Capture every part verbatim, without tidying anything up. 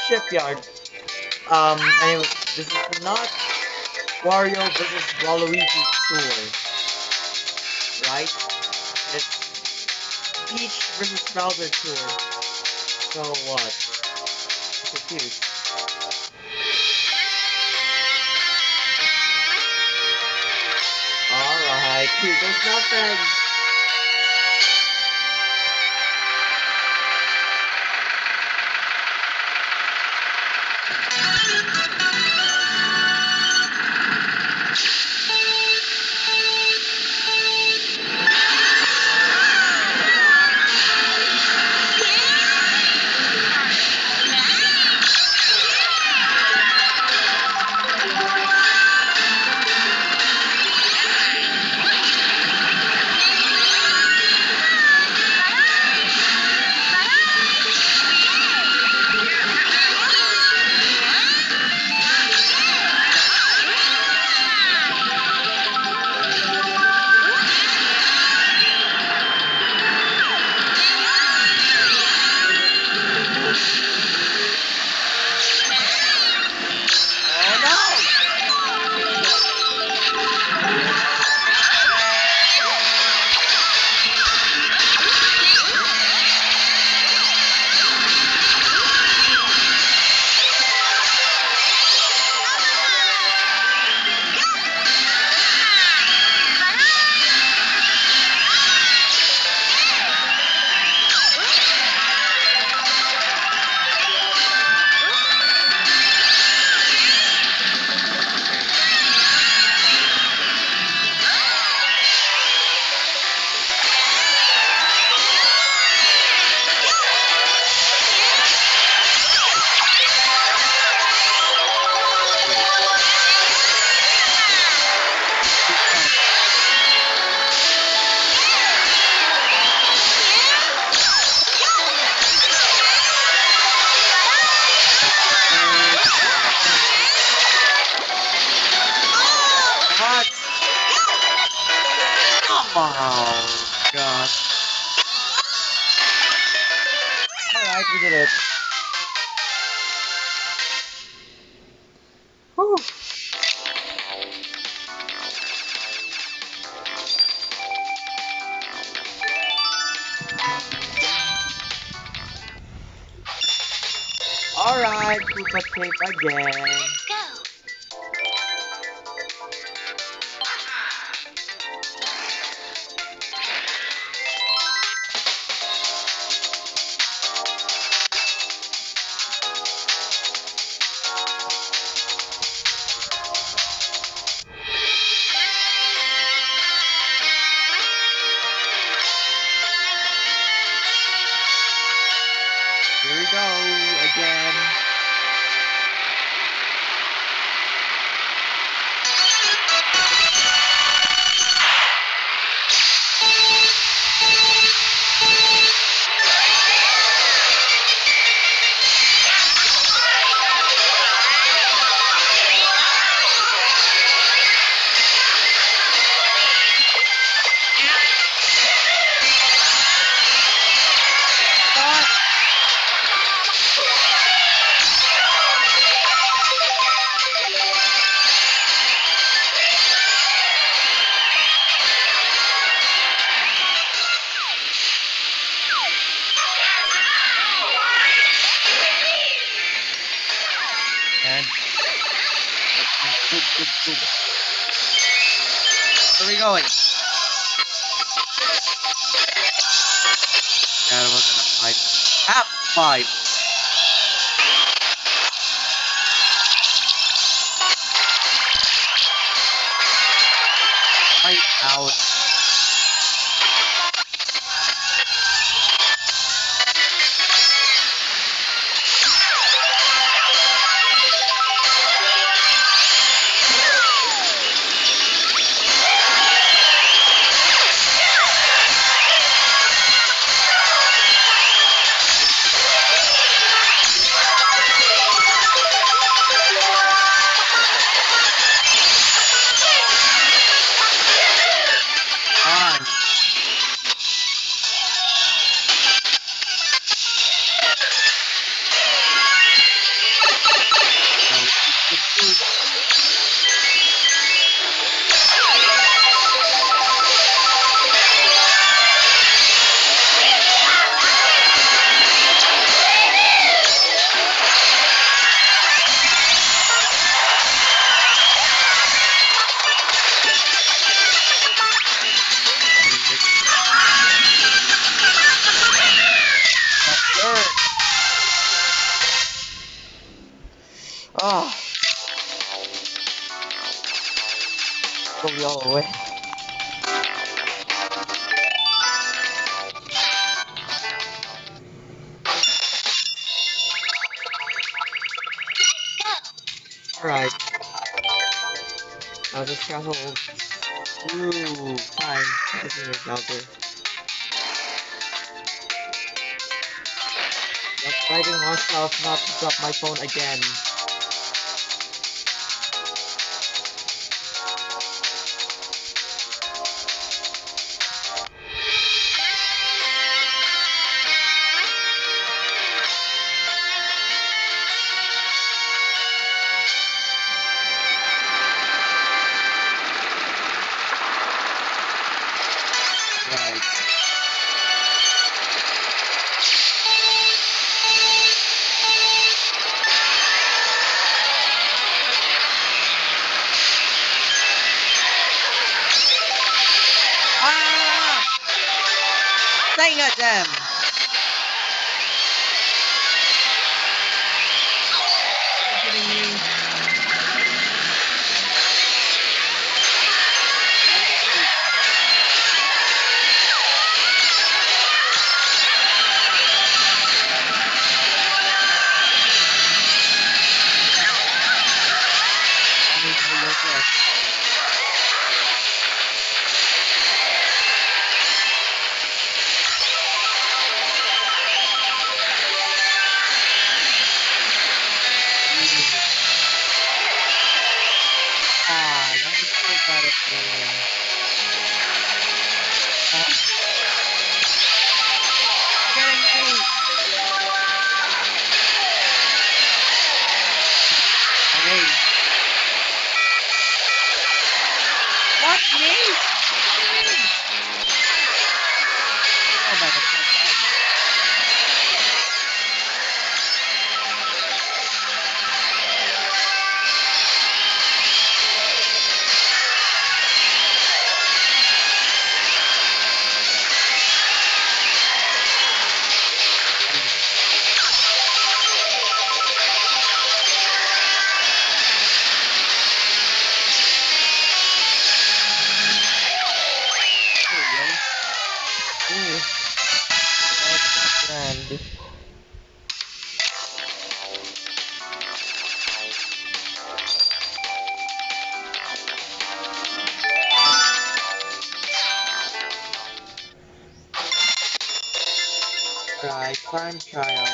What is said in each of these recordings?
Shipyard. Um, anyway, this is not Wario versus Waluigi Tour, right? It's Peach versus Bowser Tour. So what? I'm confused. Alright, here goes nothing. Oh god. Alright, we did it. Whew. Alright, Koopa Tape again. Here we go again. And boop, boop, boop. Where are we going? God, we're gonna fight. Half fight. Fight out. go all the way. Alright. Now just travel through time. Everything is out there. Just fighting myself not to drop my phone again. Right. Ah! Dang it, them! Are you kidding me? I need to look at. Ah, let me so bad at me. Ah, kidding me! Hey. What? Me? Oh my god. Ooh, that's grand. Right, time trial.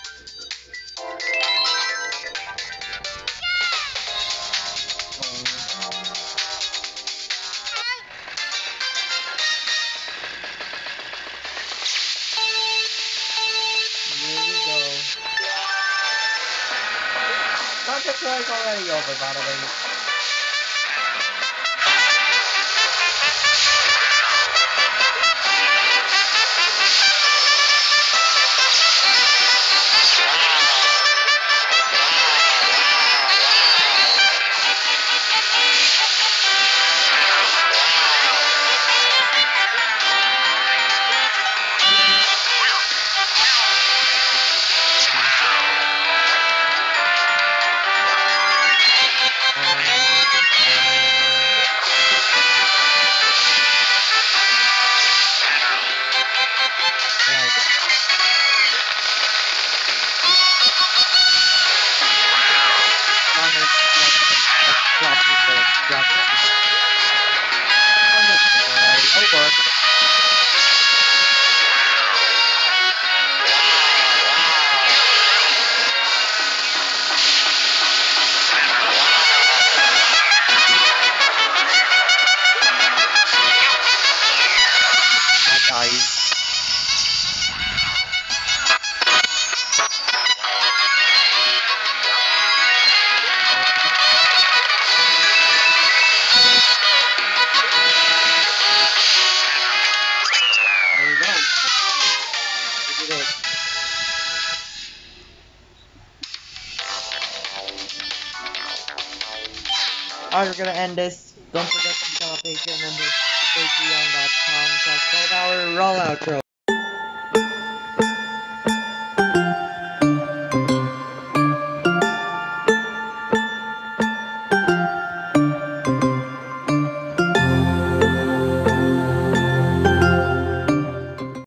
Um, here we go. Time trial is already over, by the way. Guys. There we go. We did it. Alright, we're gonna end this. Don't forget to become a Patreon member at patreon dot com slash twelve hour rollout.